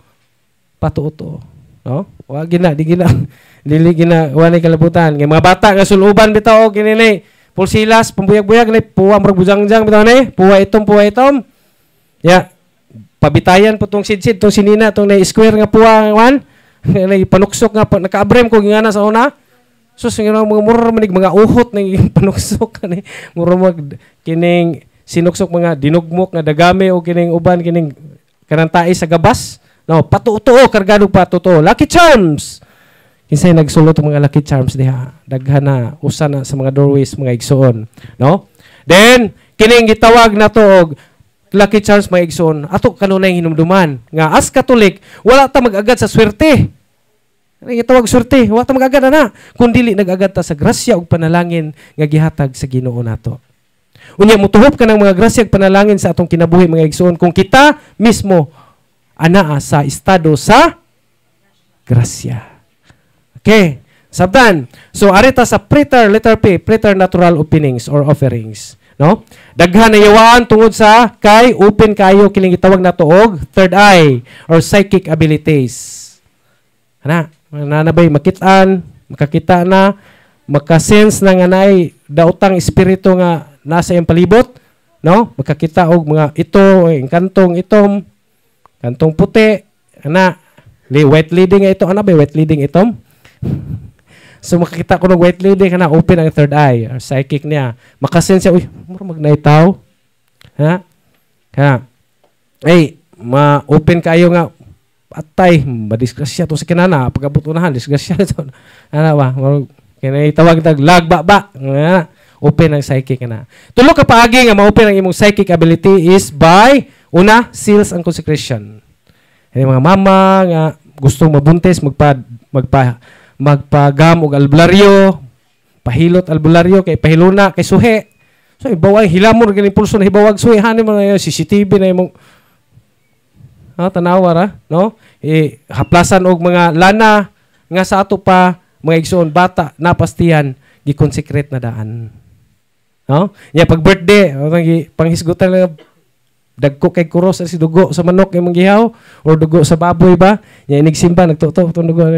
patuo no wa gina di gina dili gina wala kalabutan kay mga bata nga suluban bitaw og kini ni pulsilas pambuyag-buyag ni puwa murag bujangjang bitaw ni puwa itom puwa itom ya pabitayan po tong sidsid tong sinina tong na square nga puwa wan na panuksok nga naka-abrem ko ngana sa una. Sus nga mga mura manig mga uhot ng panuksok kani mura mag kining sinuksok mga dinugmok nga dagami o kining uban kining kanang tae sa gabas no patuo kargado patuo Lucky Charms kinsay nagsulot og mga Lucky Charms diha daghan na usa na sa mga doorways mga igsoon no then kining gitawag nato og Lucky Charms mga igsoon ato kanunay hinumduman nga as Katolik wala ta mag-agad sa swerte. Ano gitawag swerte? Wa ta mag-agad ana kundi nag-agad ta sa grasya ug panalangin nga gihatag sa Ginoo nato. Unya motuhop ka ng mga grasya ug panalangin sa atong kinabuhi mga igsoon kung kita mismo anaa sa estado sa grasya. Okay, sabdan. So arita sa preter letter P, preternatural openings or offerings, no? Daghan na yawaan tungod sa kay open kayo kining gitawag nato og third eye or psychic abilities. Ana, nanabay makitaan, makakita na, makasense na nga naay daotang espiritu nga nasa iyang palibot, no? Makakita og mga ito, kantong itom, kantong puti, ana, white leading ito, ana ba white leading itom? So makakita ko ng white leading kana open ang third eye, or psychic niya. Makasense uy, mura magnaytaw. Ha? Ha. Ay, ma-open kayo nga atay, madisgrasya to sa kinana, pagabot unahan, disgrasya to. Ano ba? Kaya tawag tag lagbaba. Open ang psychic na. Tulo ka paagi nga ma-open ang imong psychic ability is by una, seals and consecration. Yung mga mama nga gustong mabuntis, magpa magpa magpagam og albularyo, pahilot albularyo kay pahiluna kay suhe. So ibaway hilamon ganing pulso na hibawag suhe hanin mo na C C T V na imong ha tanawa ra no eh haplasan og mga lana nga sa ato pa mga igsoon bata napastihan gi-consecrate na daan no nya pag birthday panghisgutan lang dagko kay kuros si dugo sa manok imong gihaw or dugo sa baboy ba nya inigsimba nagtuto tong dugo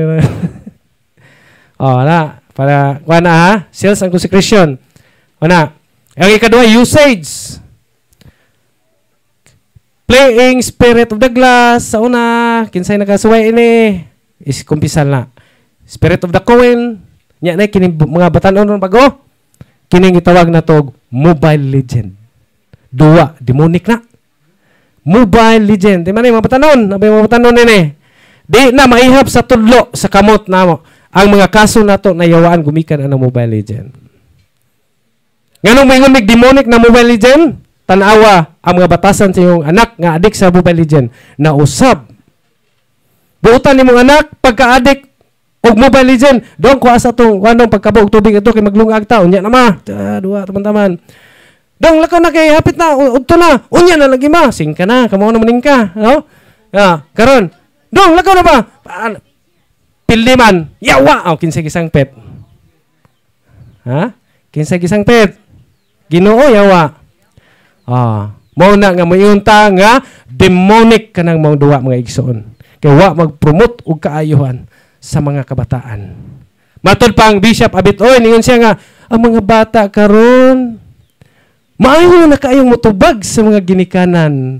oh na para kuana ha sales and consecration ana ang ikaduha usage playing spirit of the glass sa una kinsay nakasuway ini is kumpisal na spirit of the coin nya na kini mga batan-on bago kining gitawag na tog Mobile Legend duwa demonic na Mobile Legend di man mga batan-on abay mga batan-on ini di na maihap sa tudlo sa kamot namo ang mga kaso nato na yawaan gumikan ang Mobile Legend nganong may ngumig demonic na Mobile Legend tanawa ang mga batasan sa iyong anak nga adik sa Mobile Legend na usab. Buutan ni mong anak pagka-adik og Mobile Legend, doon ko asa tong wanong pagkabog tubig ito kay maglungag ta unya na ma. Duha taman-taman. Dong lakaw na kay hapit na udto na. Unya na lagi ma, sing ka na, kamo na maning ka, no? Ya, karon. Dong lakaw na ba? Pildiman. Yawa, aw kinsay gisang pet. Ha? Kinsay gisang pet. Ginoo yawa. Ah, mao na nga mayunta nga demonic kanang mga duwa mga igsoon. Kay wa mag-promote og kaayuhan sa mga kabataan. Matod pang Bishop Abitoy, ningon siya nga, ang mga bata karon maayo na kaayong motubag sa mga ginikanan.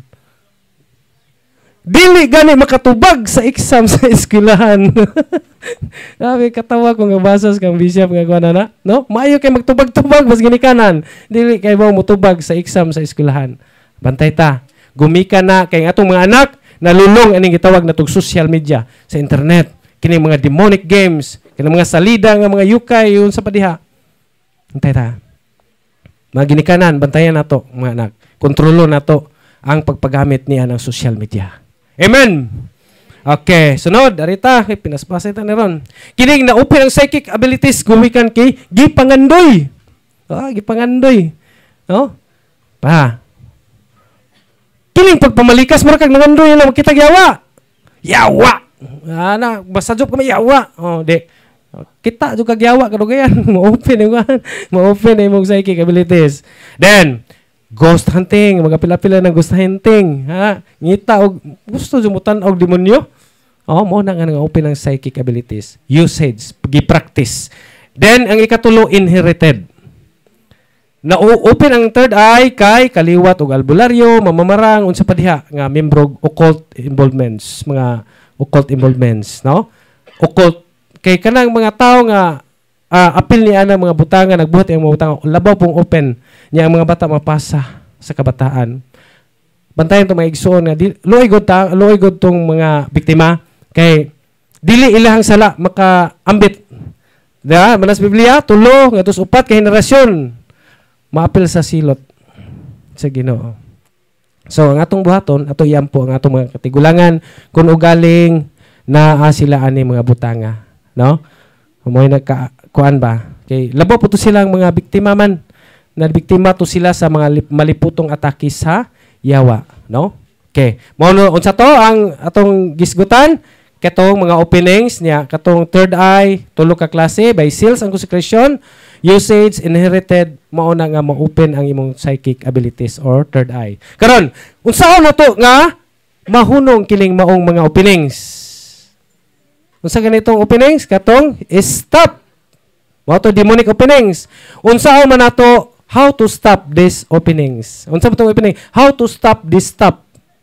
Dili gani makatubag sa exam sa eskwelahan. Grabe, katawa ko nga basas kang Bishop nga kuha na, no? Maayo kay magtubag-tubag mas ginikanan. Dili kay mo motubag sa exam sa eskwelahan. Bantay ta. Gumika na kay atong mga anak nalulong aning gitawag natong social media sa internet. Kini mga demonic games, kini mga salida nga mga yukay yun sa padiha. Bantay ta. Mga ginikanan, bantayan nato mga anak. Kontrolo nato ang pagpagamit niya ng social media. Amen. Okay, sunod, arita, kay pinaspasa ita ni ron. Kining na-open ang psychic abilities gumikan kay gipangandoy. Ah, gipangandoy. No? Pa. Kining pagpamalikas mo kag nangandoy na makita yawa. Yawa. Ana, basta job kami yawa. Oh, di. Kita juga yawa kadugayan. Mo-open yung mo-open yung psychic abilities. Then, ghost hunting, magapila-pila ng ghost hunting, ha? Ngita og gusto jumutan og demonyo. Oh, mo na nga nga open ang psychic abilities, usage, gi-practice. Then ang ikatulo inherited. Na open ang third eye kay kaliwat og albularyo, mamamarang unsa pa diha nga membro occult involvements, mga occult involvements, no? Occult kay kanang mga tao nga uh, apil niya ng mga butangan, nagbuhat ang mga butangan, labaw pong open niya ang mga bata mapasa sa kabataan. Bantayan to mga igsoon nga luoy god ta, luoy god tong mga biktima kay dili ilahang sala makaambit. Da manas Biblia tulo ngadtos upat ka henerasyon maapil sa silot sa Ginoo. So ang atong buhaton ato iyampo ang atong mga katigulangan kun ugaling naa sila ani mga butanga, no? Moy nagka kuan ba? Kay labaw po to silang mga biktima man. Na biktima to sila sa mga maliputong atake sa yawa, no? Okay. Mo no unsa to ang atong gisgutan katong mga openings niya, katong third eye, tulo ka klase by seals ang consecration, usage, inherited, mao na nga ma-open ang imong psychic abilities or third eye. Karon, unsaon na to nga mahunong kining maong mga openings? Unsa ganitong openings? Katong stop. Mao to demonic openings. Unsaon man nato how to stop these openings? Unsa ba itong opening? How to stop this stop?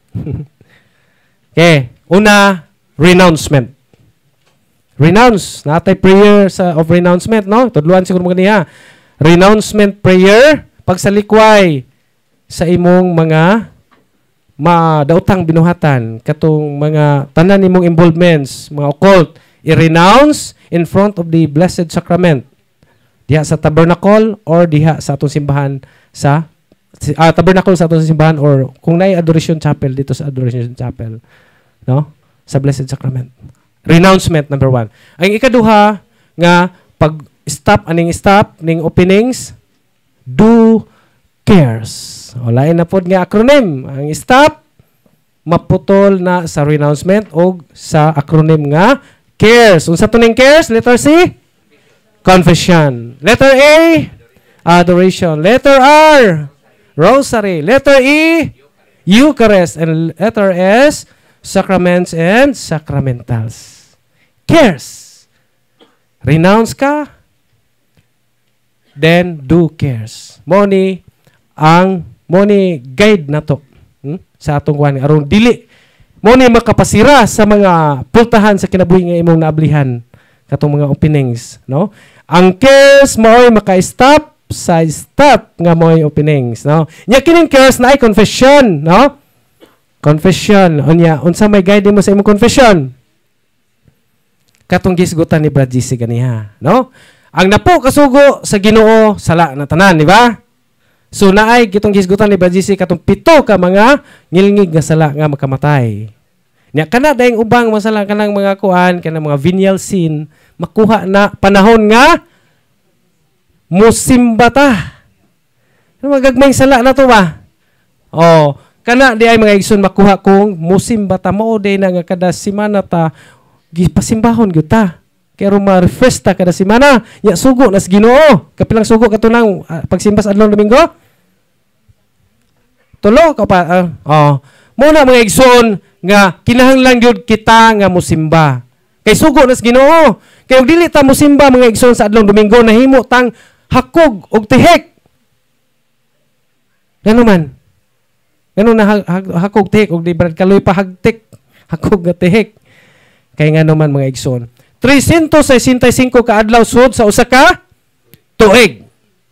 Okay. Una, renouncement. Renounce. Natay prayer sa of renouncement, no? Tudluan siguro mo ganiya. Renouncement prayer, pagsalikway sa imong mga madautang binuhatan, katong mga tanan nimong involvements, mga occult, i-renounce in front of the Blessed Sacrament. Diha sa tabernacle or diha sa atong simbahan sa uh, tabernacle sa atong simbahan or kung naay adoration chapel dito sa adoration chapel, no? Sa Blessed Sacrament. Renouncement number one. Ang ikaduha nga pag stop aning stop ning openings, do cares. O lain na pod nga acronym. Ang stop maputol na sa renouncement o sa acronym nga cares. Unsa to ning cares? Letter C? Confession. Letter A, adoration. Letter R, rosary. Letter E, Eucharist. And letter S, sacraments and sacramentals. Cares. Renounce ka, then do cares. Moni ang moni guide na to hmm? sa atong kuan aron dili moni makapasira sa mga pultahan sa kinabuhi nga imong naablihan katong mga openings, no? Ang cares mao'y maka-stop sa stop nga mao'y openings, no? Nya kining cares na ay confession, no? Confession. Unya, unsa may guide mo sa imong confession? Katong gisgutan ni Brad G C ganiha, no? Ang napo kasugo sa Ginoo sala na tanan, di ba? So naay kitong gisgutan ni Brad G C katong pito ka mga ngilngig nga sala nga makamatay. Nya kana daing ubang masala kanang mga kuan kanang mga venial sin makuha na panahon nga musimba ta. Ano magagmay sala na to ba? Oh, kana di ay mga igsoon makuha kung musimba ta mao day na nga kada semana ta gipasimbahon gyud ta. Kaya ma-refresh ta kada semana. Nya sugo nas Ginoo. Kapilang sugo katunang uh, pagsimba sa adlaw Domingo? Tulo ka pa. Uh, oh. Muna mga igsoon nga kinahanglan gyud kita nga musimba. Kay sugo nas Ginoo. Kay og dili ta mosimba mga igsoon sa adlong Domingo, nahimo tang hakog og tihik. Ngano man? Ngano na ha- ha- hakog tihik og di brad kaloy pa hagtik. Hakog nga tihik. Kay ngano man mga igsoon. three hundred sixty-five ka adlaw sud sa usa ka tuig.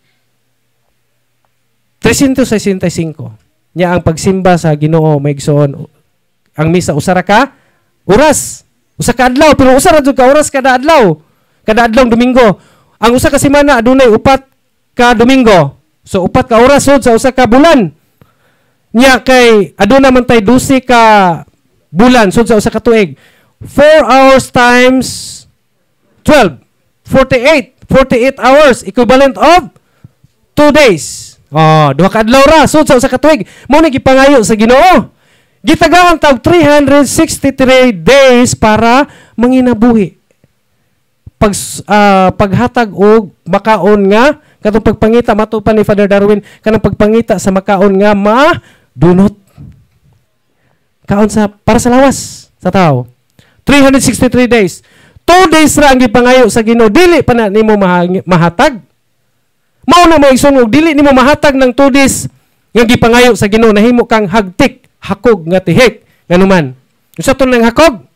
three hundred sixty-five. Nya ang pagsimba sa Ginoo mga igsoon, ang misa usa ra ka oras. Usa ka adlaw, pero usa ra jud ka oras kada adlaw. Kada adlong Domingo. Ang usa ka semana adunay upat ka Domingo. So upat ka oras sud sa usa ka bulan. Nya kay aduna man tay twelve ka bulan sud sa usa ka tuig. four hours times twelve. forty-eight. forty-eight hours equivalent of two days. Oh, duha ka adlaw ra sud sa usa ka tuig. Mao ni gipangayo sa Ginoo. Gitagaan tag three hundred sixty-three days para manginabuhi. Pag uh, paghatag og makaon nga katong pagpangita mato pa ni Father Darwin kanang pagpangita sa makaon nga madunot. Kaon sa para sa lawas sa tao. three hundred sixty-three days. Two days ra ang gipangayo sa Ginoo, dili pa na nimo mahatag. Mao na may sunog, dili nimo mahatag ng two days nga gipangayo sa Ginoo, nahimo kang hagtik, hakog nga tihik. Ngano man. Usa to nang hakog.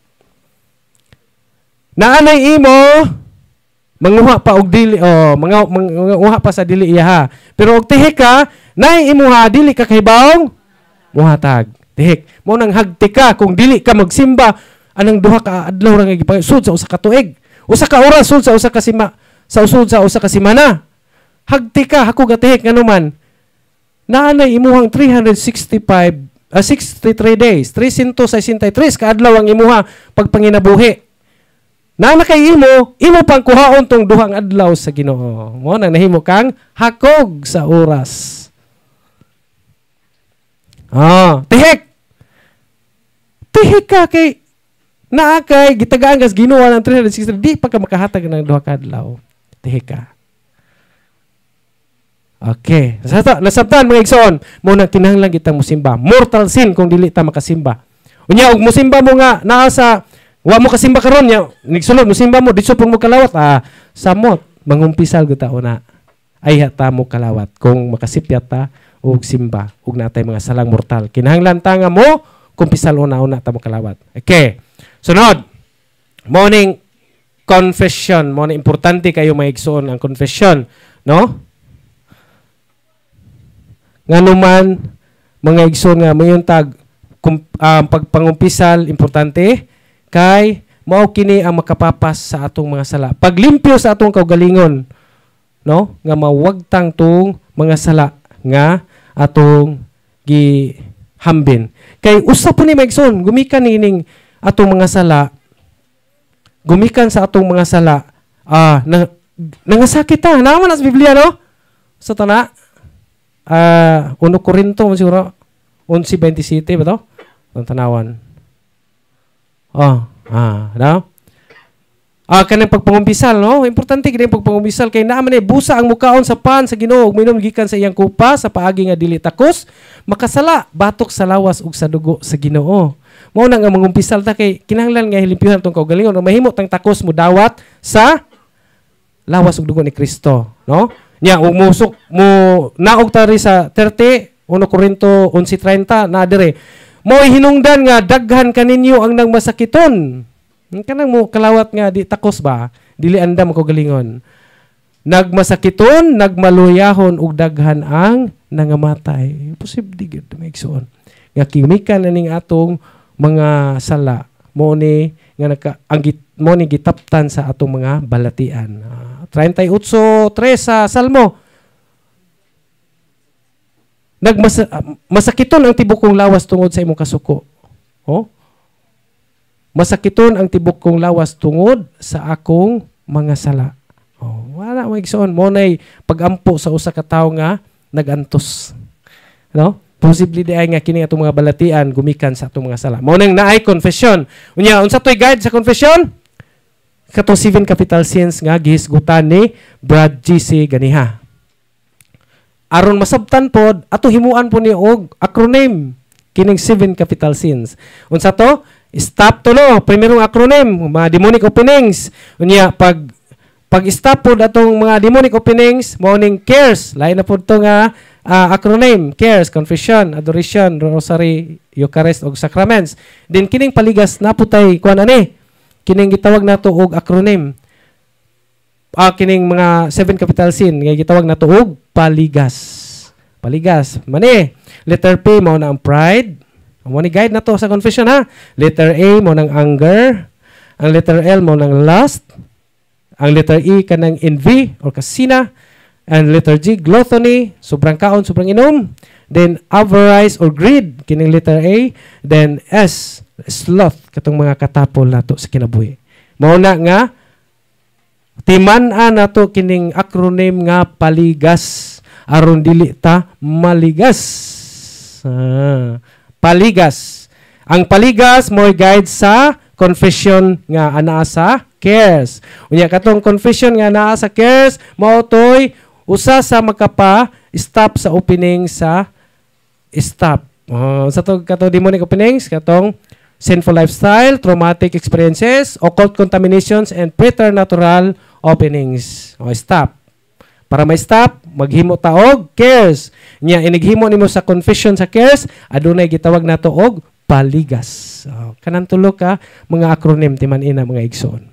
Naanay imo manguha pa og dili oh, mga manguha pa sa dili iya ha. Pero og tihik ka, nay imo ha dili ka kahibawong muhatag. Tihik. Mao nang hagtik ka kung dili ka magsimba anang duha ka adlaw ra nga gipangayo sud sa usa ka tuig. Usa ka oras sud sa usa ka sima sa usod sa usa ka semana. Hagtik ka hakog nga tihik ngano man. Naanay imuhang three hundred sixty-five uh, sixty-three days, three hundred sixty-three ka adlaw ang imuha pagpanginabuhi. Na kay imo, imo pang kuhaon tong duhang adlaw sa Ginoo. Mo nang nahimo kang hakog sa oras. Ah, tihik. Tihik ka kay naa kay gitagaan gas Ginoo ng three hundred sixty di pa ka makahatag ng duha ka adlaw. Tihik ka. Okay. Nasabtan, nasabtan mga igsoon, mo nang kinahanglan kitang musimba. Mortal sin kung dili ta makasimba. Unya og musimba mo nga naa sa wa mo kasimba karon nya, nigsulod musimba mo ditso pud mo kalawat. Ah, samot mangumpisal gud ta una. Ay hata mo kalawat kung makasipyat ta og simba ug natay mga salang mortal. Kinahanglan ta nga mo kumpisal una-una ta mo kalawat. Okay. Sunod. Morning confession. Mo na importante kayo mga igsoon ang confession, no? Ngano man mga igsoon nga mayon tag um, pagpangumpisal importante kay mao kini ang makapapas sa atong mga sala. Paglimpyo sa atong kaugalingon, no? Nga mawagtang tong mga sala nga atong gihambin. Kay usa po ni maigsoon, gumikan nining atong mga sala. Gumikan sa atong mga sala. Ah, na, nangasakit ta. Naman sa Biblia, no? Sa so, tana ah, uh, Uno Korinto siguro eleven twenty-seven ba to? Ang tanawan. Oh, ah, no? Ah, kanang pagpangumpisal, no? Importante kini pagpangumpisal kay naa man eh, busa ang mukaon sa pan sa Ginoo ug minom gikan sa iyang kupa sa paagi nga dili takos, makasala batok sa lawas ug sa dugo sa Ginoo. Mao nang ang mangumpisal ta kay kinahanglan nga hilimpyuhan tong kaugalingon ug mahimo tang takos mo dawat sa lawas ug dugo ni Kristo, no? Nya ug musok mo naog ta ri sa thirty, Uno Korinto eleven thirty na dire. Mo'y hinungdan nga daghan kaninyo ang nang masakiton. Kanang mo kalawat nga di takos ba, dili andam ko galingon. Nagmasakiton, nagmaluyahon ug daghan ang nangamatay. Posible gyud maigsoon. Nga kimikan ning atong mga sala mo ni nga naka ang mo ni gitaptan sa atong mga balatian. Uh, thirty-eight three sa Salmo. Nagmas masakiton ang tibok kong lawas tungod sa imong kasuko. Oh? Masakiton ang tibok kong lawas tungod sa akong mga sala. Oh, wala mo igsoon mo nay pagampo sa usa ka tawo nga nagantos. No? Posible di ay nga kini atong mga balatian gumikan sa atong mga sala. Mao nang naay confession. Unya unsa toy guide sa confession? Katong seven capital sins nga gihisgutan ni Brad G C ganiha. Aron masabtan pod ato himuan po ni og acronym kining seven capital sins. Unsa to? Stop to no, primerong acronym, mga demonic openings. Unya pag pag stop po atong mga demonic openings, morning cares, lain na po ito nga uh, acronym, cares, confession, adoration, rosary, Eucharist og sacraments. Then kining paligas na po tay kuan ani. Kining gitawag nato og acronym. Ah, kining mga seven capital sin nga gitawag nato og paligas. Paligas. Mani, letter P mao na ang pride. Mo ni guide nato sa confession ha. Letter A mo ng anger, ang letter L mo ng lust, ang letter E kanang envy or kasina, and letter G gluttony, sobrang kaon, sobrang inom. Then avarice or greed kining letter A, then S sloth katong mga katapol nato sa kinabuhi. Mao na nga timan-an nato kining acronym nga paligas aron dili ta maligas. Ah. Paligas. Ang paligas mo guide sa confession nga anaa sa cares. Unya katong confession nga anaa sa cares mao toy usa sa makapa stop sa opening sa stop. Uh, sa to katong demonic openings katong sinful lifestyle, traumatic experiences, occult contaminations and preternatural openings. O stop. Para may stop, maghimo ta og cares. Nya inighimo nimo sa confession sa cares, adunay gitawag nato og paligas. Oh, kanang tulo ka mga acronym timan ina mga igsoon.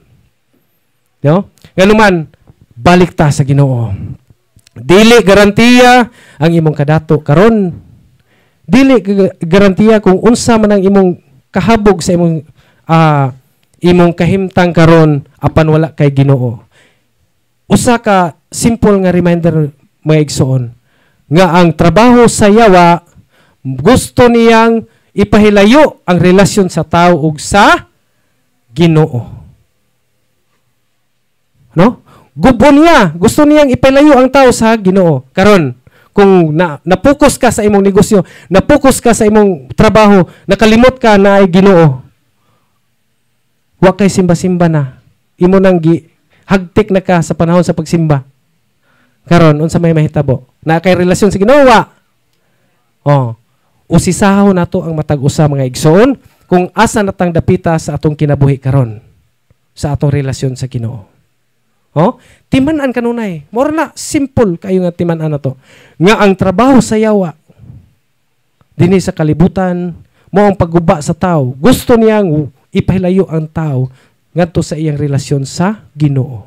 No? Nganuman balik ta sa Ginoo. Dili garantiya ang imong kadato karon. Dili garantiya kung unsa man ang imong kahabog sa imong uh, imong kahimtang karon apan wala kay Ginoo. Usa ka simple nga reminder mga igsoon nga ang trabaho sa yawa gusto niyang ipahilayo ang relasyon sa tao ug sa Ginoo. No? Gubon niya, gusto niyang ipahilayo ang tao sa Ginoo. Karon kung na, napokus ka sa imong negosyo, napokus ka sa imong trabaho, nakalimot ka na ay Ginoo. Wa kay simba-simba na. Imo nang gi hagtik na ka sa panahon sa pagsimba. Karon unsa may mahitabo? Na kay relasyon sa Ginoo wa. Oh, usisahaw nato ang matag usa mga igsoon kung asa natang dapita sa atong kinabuhi karon sa atong relasyon sa Ginoo. Oh, timan-an kanunay. More na simple kayo nga timan-an nato. Nga ang trabaho sa yawa dinhi sa kalibutan mo ang pagguba sa tao. Gusto niyang ipahilayo ang tao ngadto sa iyang relasyon sa Ginoo.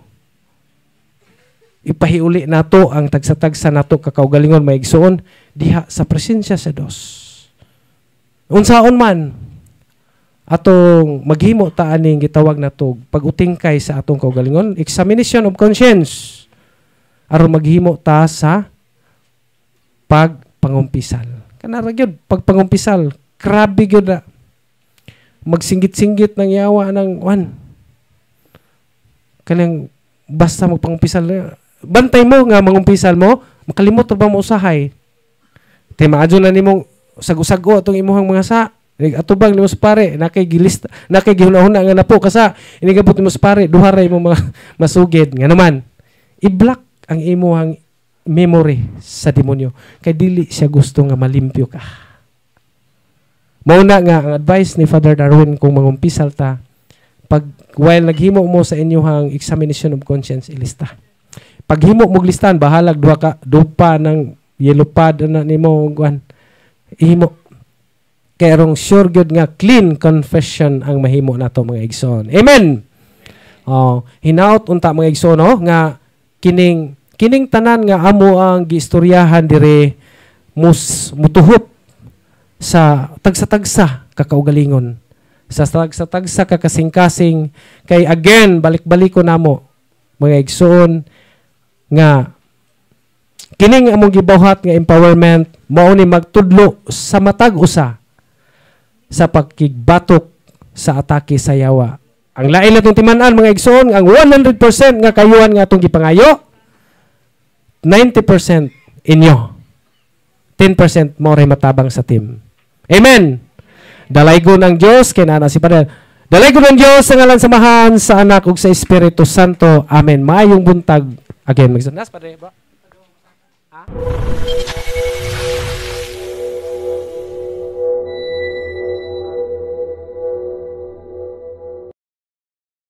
Ipahiuli nato ang tagsa-tagsa nato kakaugalingon maigsoon diha sa presensya sa Dios. Unsaon man atong maghimo ta aning gitawag nato pag-utingkay sa atong kaugalingon, examination of conscience aron maghimo ta sa pagpangumpisal. Kana ra gyud pagpangumpisal, grabe gyud na magsinggit-singgit ng yawa ng wan. Kanang basta magpangumpisal, bantay mo nga mangumpisal mo, makalimot ba mo usahay. Te maadyo na nimong sago-sago atong imuhang mga sa. Atubang nimo sa pare, nakay gilista, nakay gihuna-huna nga napo kasa inigabot nimo sa pare, duha ra imong mga masugid nga naman. I-block ang imuhang memory sa demonyo kay dili siya gusto nga malimpyo ka. Mauna nga ang advice ni Father Darwin kung mangumpisal ta, pag while naghimo mo sa inyong examination of conscience, ilista. Paghimo mo listan, bahalag duha ka dupa ng yellow pad na nimo guan. Ihimo kay arong sure good nga clean confession ang mahimo nato mga igsoon. Amen. Oh, hinaut unta mga igsoon no nga kining kining tanan nga amo ang giistoryahan dire mus mutuhop sa tagsa-tagsa kakaugalingon. Sa tagsa-tagsa kakasing-kasing kay again balik-baliko namo mga igsoon nga kining among gibuhat nga empowerment mao ni magtudlo sa matag usa sa pagkigbatok sa atake sa yawa. Ang lain natong timan-an mga igsoon ang one hundred percent nga kayuhan nga atong gipangayo, ninety percent inyo. ten percent mo ray matabang sa team. Amen. Dalaygon ang Dios kay ana si Padre. Dalaygon ang Dios sa ngalan samahan sa anak ug sa Espiritu Santo. Amen. Maayong buntag. Again, magsandas Padre ba? Ha?